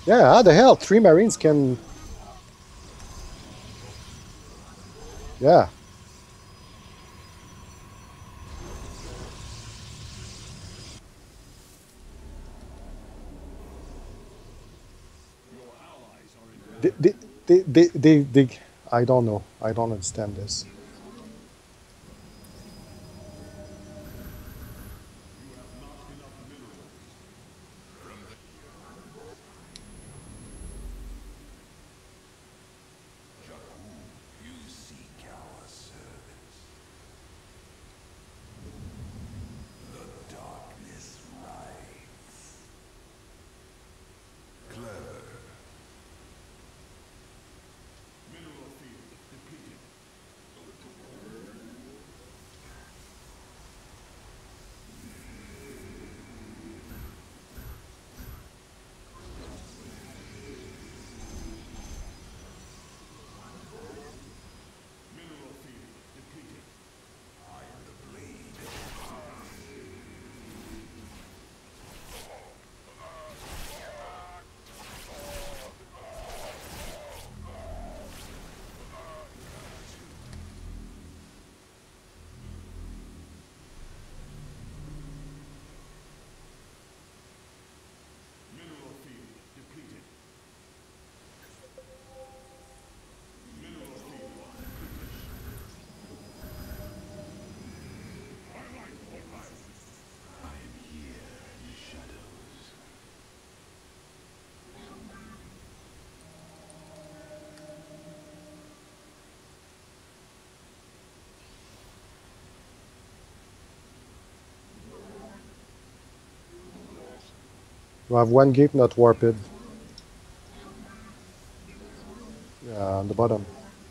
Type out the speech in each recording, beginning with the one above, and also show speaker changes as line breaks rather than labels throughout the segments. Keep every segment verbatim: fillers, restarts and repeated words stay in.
Yeah, how the hell? Three Marines can... Yeah. They, they, they, they, they, they, I don't know. I don't understand this. We have one gate not warped. Yeah, on the bottom.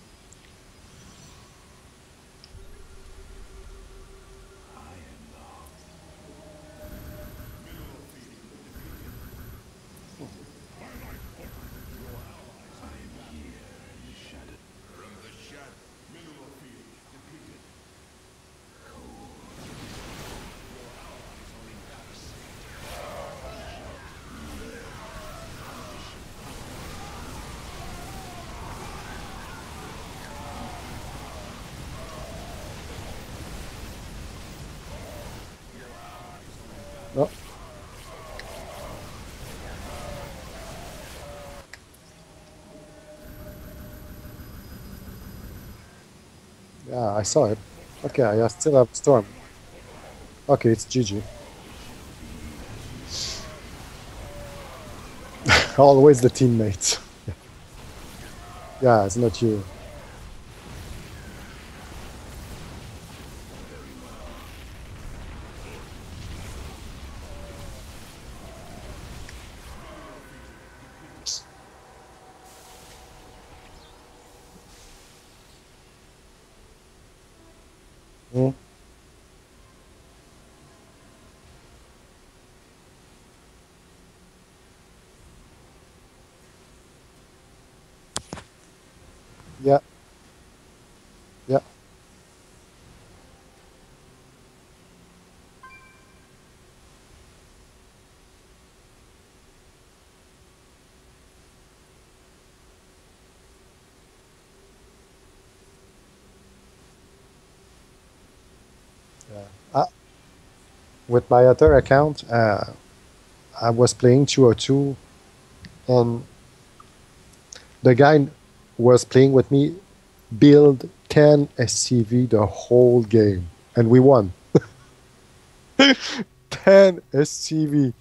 Oh. Yeah, I saw it. Okay, I still have Storm. Okay, it's G G. Always the teammates. Yeah, it's not you. Hmm? Yeah, yeah. Yeah. Uh, with my other account, uh, I was playing two oh two, and the guy who was playing with me build ten S C V the whole game, and we won. ten S C V.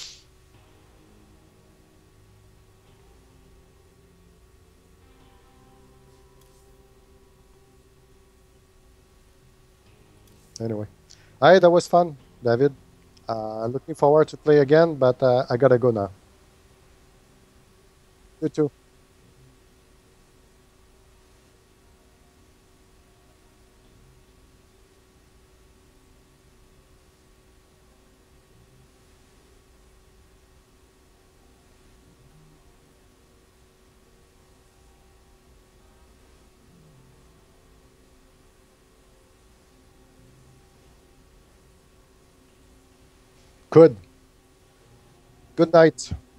Anyway, hi, that was fun, David. Uh, looking forward to play again, but uh, I gotta go now. You too. Good. Good night.